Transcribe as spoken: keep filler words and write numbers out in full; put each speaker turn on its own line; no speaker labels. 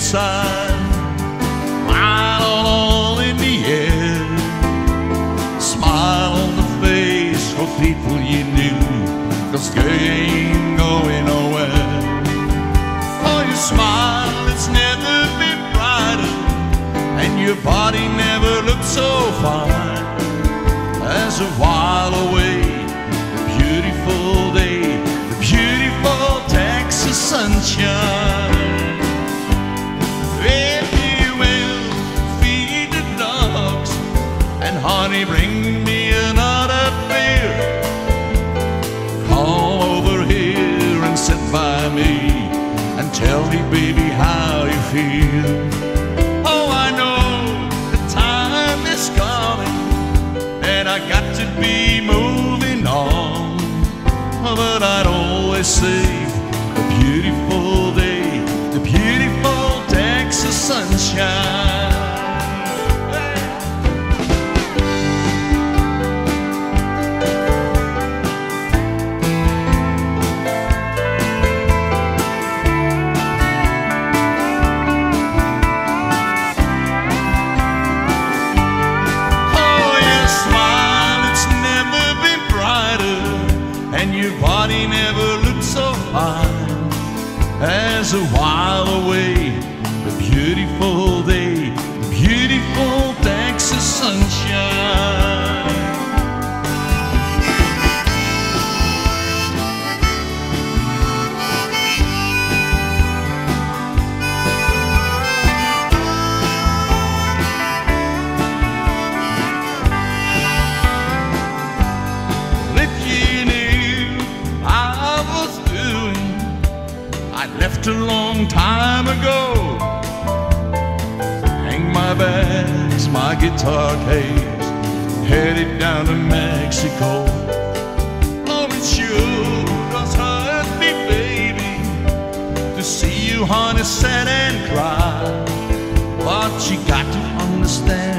inside, smile all in the air, smile on the face of people you knew, 'cause they ain't going nowhere. Oh, your smile, it's never been brighter, and your body never looked so fine as a while away, the beautiful day, the beautiful Texas sunshine. If you will feed the dogs, and honey, bring me another beer, come over here and sit by me and tell me, baby, how you feel. Oh, I know the time is coming and I got to be moving on, but I'd always say the beautiful day, the beautiful Texas sunshine. Your body never looked so fine as a while away, the beautiful day, the beautiful Texas sunshine. Left a long time ago, hang my bags, my guitar case, headed down to Mexico. Oh, it sure does hurt me, baby, to see you, honey, sad and cry, but you got to understand